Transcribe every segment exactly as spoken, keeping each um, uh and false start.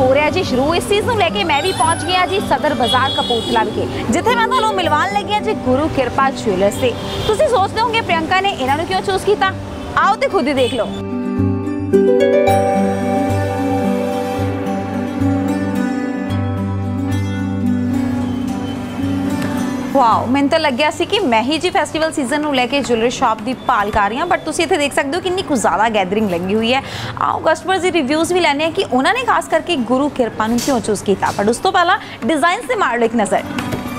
हो रहा है जी शुरू। इस चीज़ को लेके मैं भी पहुंच गया जी सदर बाजार कपूरथला विखे, जिथे मैं तुहानूं मिलवान लगी जी गुरु किरपा ज्वेलर्स से। तुसीं सोचदे होंगे प्रियंका ने इन्हां नूं क्यों चूज़ कीता, आओ ते खुद ही देख लो। वाओ, मैंने तो लग गया सी कि मैं ही जी फैसटिवल सीजन नूं लैके ज्वेलरी शॉप की भाल कर रही हूँ, बट तुसीं इत्थे देख सकते हो कितनी कुछ ज़्यादा गैदरिंग लगी हुई है। आओ कस्टमर्स के रिव्यूज़ भी लैने कि उन्होंने खास करके गुरु किरपा नूं क्यों चूज़ किया। बट उस तो पहला डिज़ाइन से मार लो एक नज़र।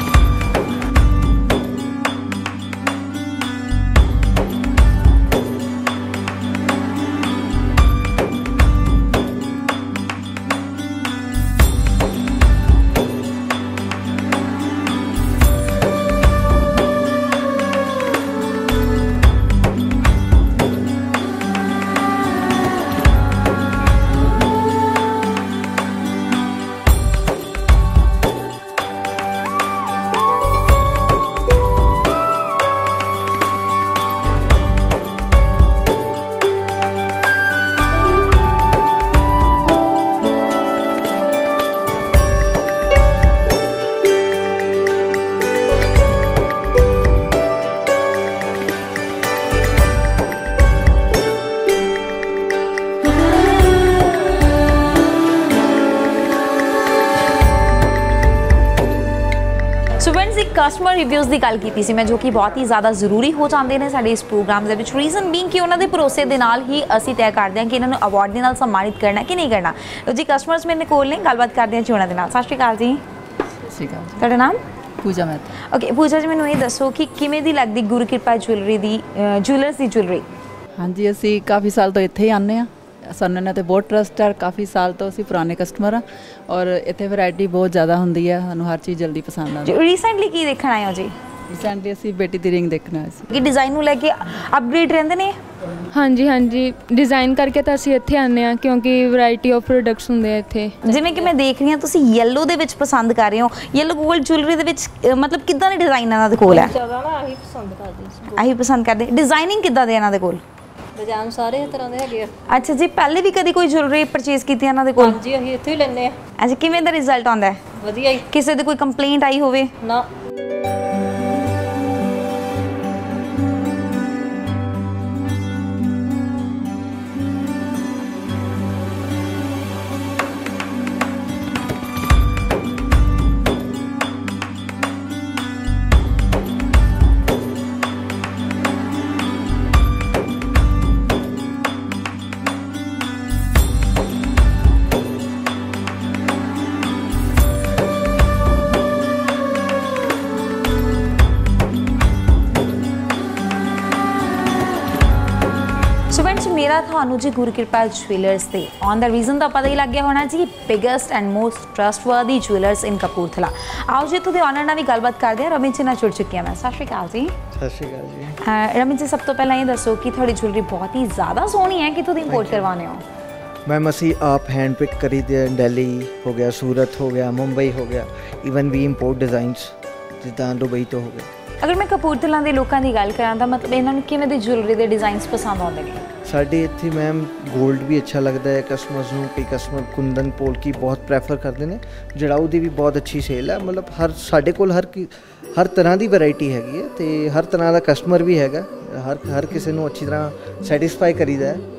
कस्टमर रिव्यूज़ की गल की सी मैं, जो कि बहुत ही ज़्यादा जरूरी हो जाते हैं साडे इस प्रोग्राम के विच। रीजन बीइंग कि उन्होंने भरोसे के नाल ही असीं तय करते हैं कि इन्होंने अवार्ड के नाल सम्मानित करना कि नहीं करना। तो जी कस्टमर्स मेरे कोल ने गलबात करते हैं जी उन्होंने नाल। सत श्री अकाल जी। सत श्री अकाल। तुहाडा नाम? पूजा मैं। ओके पूजा जी, मैनूं ये दसो कि किवें दी लगदी गुरु किरपा ज्वेलरी दी ज्वेलर्स की ज्वेलरी? हाँ जी, असीं काफ़ी साल तो इत्थे ही आने आ, सानूं इन्हां ते बहुत ट्रस्ट है। काफ़ी साल तो असीं पुराने कस्टमर हाँ और इत्थे वैरायटी बहुत ज़्यादा हुंदी है, सानूं हर चीज़ जल्दी पसंद आती है। रीसेंटली की देखण आए हो जी? रीसेंटली असीं बेटी दी रिंग देखना आए सी। कि डिज़ाइन नूं लैके अपग्रेड रहिंदे ने? हाँ जी हाँ जी, डिज़ाइन करके तो असीं इत्थे आने आ क्योंकि वैरायटी ऑफ प्रोडक्ट्स हुंदे इत्थे। जिवें कि मैं देख रही हां तुसीं येलो दे विच पसंद कर रहे हो, येलो गोल्ड ज्वेलरी दे विच मतलब किदां दे डिज़ाइन इन्हां दे कोल है? ज़्यादा ना आही पसंद करदे, आही पसंद करदे। डिज़ाइनिंग किदां दे इन्हां दे कोल? डिजाइन सारे तरह दे हैगे। अच्छा जी, पहले भी कभी कोई ज्वेलरी परचेज की इन्हां दे कोल? हां जी, असीं इत्थे ही लैंदे आ। अच्छा, किवें दा रिजल्ट आंदा है? वधिया ही। किसी दी कोई कंप्लेंट आई होवे? ना। मेरा थानू जी गुरु किरपा ज्वेलर्स से ऑन द रीजन तो पता ही लग गया होना जी, biggest and most trustworthy jewellers in Kapurthala. आओ जी इत्थों दे ऑनर नाल भी गलबात करदे आ। रमित जी नाल जुड़ चुकी हां मैं। सत श्री अकाल जी। सत श्री अकाल जी। रमित जी, सब तो पहला ये दसो कि थोड़ी ज्वेलरी बहुत ही ज़्यादा सोहनी है, कित्थों दी इंपोर्ट करवाने हो? मैम असी आप हैंड पिक करी दे, दिल्ली हो गया, सूरत हो गया, मुंबई हो गया, ईवन वी इंपोर्ट डिज़ाइंस जिद्दां दुबई तो हो गए। अगर मैं कपूरथला के लोगों की गल करा तो मतलब इन्होंने किवें दी ज्वेलरी के डिज़ाइनस पसंद आते हैं? साढ़े इत्थे मैम गोल्ड भी अच्छा लगता है कस्टमर्स नूं। कई कस्टमर कुंदन पोल की बहुत प्रैफर करते हैं, जड़ाऊ की भी बहुत अच्छी सेल है। मतलब हर साढ़े कोल हर हर तरह की वैरायटी हैगी है तो हर तरह का कस्टमर भी हैगा, हर हर किसी नूं अच्छी तरह सैटिस्फाई करीदा है।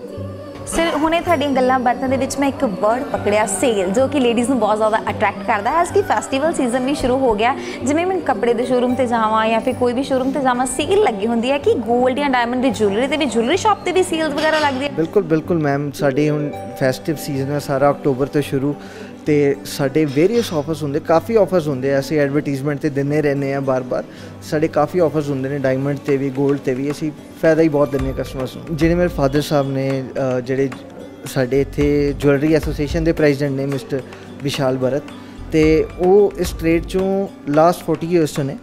सर हुणे तुहाडीआं गल्लां बातां दे विच मैं एक वर्ड पकड़िया, सेल, जो कि लेडीज़ नूं बहुत ज़्यादा अट्रैक्ट करता है। आज की फैसटिवल सीजन भी शुरू हो गया, जिवें मैं कपड़े के शोरूम ते जावां या फिर कोई भी शोरूम ते जावां, सेल लगी होंदी है कि गोल्ड या डायमंड की ज्वेलरी ते भी ज्वेलरी शॉप ते भी सेल्स वगैरह लगदी है? बिल्कुल बिल्कुल मैम, साडी हुण फैसटिव सीजन है सारा अक्टूबर तो शुरू, तो साढ़े वेरीअस ऑफर्स होंगे, काफ़ी ऑफर्स होंगे। असी एडवरटीजमेंट तो देने रहने हैं बार बार, साढ़े काफ़ी ऑफर्स होंगे ने डायमंड ते भी गोल्ड ते भी। असी फायदा ही बहुत देने कस्टमर्स नूं। जिहड़े मेरे फादर साहब ने जिहड़े साढ़े इत्थे ज्वेलरी एसोसीएशन के प्रेजिडेंट ने मिस्टर विशाल भरत, तो वो इस ट्रेड चों लास्ट फोर्टी ईयर्स ने,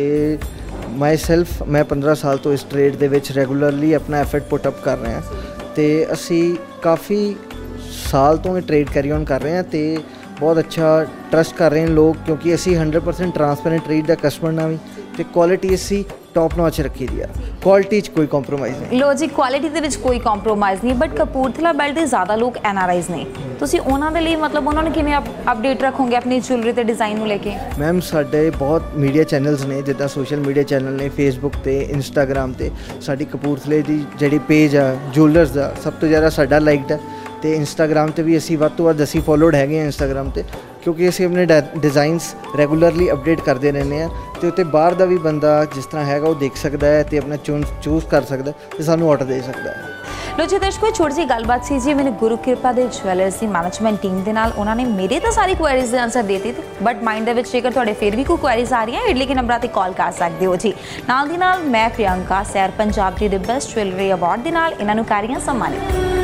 तो माई सैल्फ मैं पंद्रह साल तो इस ट्रेड दे विच रेगूलरली अपना एफर्ट पुट अप कर रहे हैं। तो असी काफ़ी साल तो ये ट्रेड कैरी ऑन कर रहे हैं, तो बहुत अच्छा ट्रस्ट कर रहे हैं लोग, क्योंकि असी हंड्रेड परसेंट ट्रांसपेरेंट ट्रेड का कस्टमर ना भी, तो क्वालिटी असी टॉप नॉच रखी दी है। ਕੁਆਲਿਟੀ 'ਚ ਕੋਈ ਕੰਪਰੋਮਾਈਜ਼ ਨਹੀਂ। ਲੋ ਜੀ, ਕੁਆਲਿਟੀ ਦੇ ਵਿੱਚ ਕੋਈ ਕੰਪਰੋਮਾਈਜ਼ ਨਹੀਂ, ਬਟ ਕਪੂਰਥਲਾ ਬੈਲਟ ਦੇ ਜ਼ਿਆਦਾ ਲੋਕ ਐਨ ਆਰ ਆਈਜ਼ ਨੇ, ਤੁਸੀਂ ਉਹਨਾਂ ਦੇ ਲਈ ਮਤਲਬ ਉਹਨਾਂ ਨੂੰ ਕਿਵੇਂ ਅਪਡੇਟ ਰੱਖੋਗੇ ਆਪਣੀ ਜੁਐਲਰੀ ਤੇ ਡਿਜ਼ਾਈਨ ਨੂੰ ਲੈ ਕੇ? ਮੈਮ ਸਾਡੇ ਬਹੁਤ ਮੀਡੀਆ ਚੈਨਲਸ ਨੇ, ਜਿੱਦਾਂ ਸੋਸ਼ਲ ਮੀਡੀਆ ਚੈਨਲ ਨੇ, ਫੇਸਬੁੱਕ ਤੇ ਇੰਸਟਾਗ੍ਰਾਮ ਤੇ ਸਾਡੀ ਕਪੂਰਥਲੇ ਦੀ ਜਿਹੜੀ ਪੇਜ ਆ ਜੁਐਲਰਸ ਦਾ ਸਭ ਤੋਂ ਜ਼ਿਆਦਾ ਸਾਡਾ ਲਾਈਕਡ ਹੈ, ਤੇ ਇੰਸਟਾਗ੍ਰਾਮ ਤੇ ਵੀ ਅਸੀਂ ਵੱਧ ਤੋਂ ਵੱਧ ਅਸੀਂ ਫੋਲੋਡ ਹੈਗੇ ਹਾਂ ਇੰਸਟਾਗ੍ਰਾਮ ਤੇ, ਕਿਉਂਕਿ ਅਸੀਂ ਆਪਣੇ ਡਿਜ਼ਾਈਨਸ ਰੈਗੂਲਰਲੀ ਅਪਡੇਟ ਕਰਦੇ ਰਹਿੰਦੇ ਹਾਂ, ਤੇ ਉੱਤੇ ਬਾਹਰ ਦਾ ਵੀ ਬੰਦਾ ਜਿਸ ਤਰ੍ਹਾਂ ਹੈਗਾ ਉਹ ਦੇਖ ਸਕਦਾ ਹੈ ਤੇ ਆਪਣਾ ਚੂਜ਼ ਚੂਜ਼ ਕਰ ਸਕਦਾ ਤੇ ਸਾਨੂੰ ਆਰਡਰ ਦੇ ਸਕਦਾ ਹੈ। ਲੋ ਜੀ ਦਰਸ਼ਕੋ, ਕੋਈ ਛੋਟੀ ਜਿਹੀ ਗੱਲਬਾਤ ਸੀ ਜੀ ਮੈਨੂੰ ਗੁਰੂ ਕਿਰਪਾ ਦੇ ਜਵੈਲਰਸ ਦੀ ਮੈਨੇਜਮੈਂਟ ਟੀਮ ਦੇ ਨਾਲ, ਉਹਨਾਂ ਨੇ ਮੇਰੇ ਤਾਂ ਸਾਰੀ ਕੁਐਰੀਜ਼ ਦੇ ਆਨਸਰ ਦੇ ਦਿੱਤੇ, ਬਟ ਮਾਈਂਡ ਦੇ ਵਿੱਚ ਜੇਕਰ ਤੁਹਾਡੇ ਫਿਰ ਵੀ ਕੋਈ ਕੁਐਰੀਜ਼ ਆ ਰਹੀਆਂ ਇਡਲੀ ਕੇ ਨੰਬਰਾਂ ਤੇ ਕਾਲ ਕਰ ਸਕਦੇ ਹੋ ਜੀ। ਨਾਲ ਦੀ ਨਾਲ ਮੈਂ ਪ੍ਰਿਯੰਕਾ ਸੈਰ ਪੰਜਾਬ ਦੀ ਦ ਬੈਸਟ ਜਵੈਲਰੀ ਅਵਾਰਡ ਦੇ ਨਾਲ ਇਹਨਾਂ ਨੂੰ ਕਰ ਰਹੀ ਹਾਂ ਸਨਮਾਨਿਤ।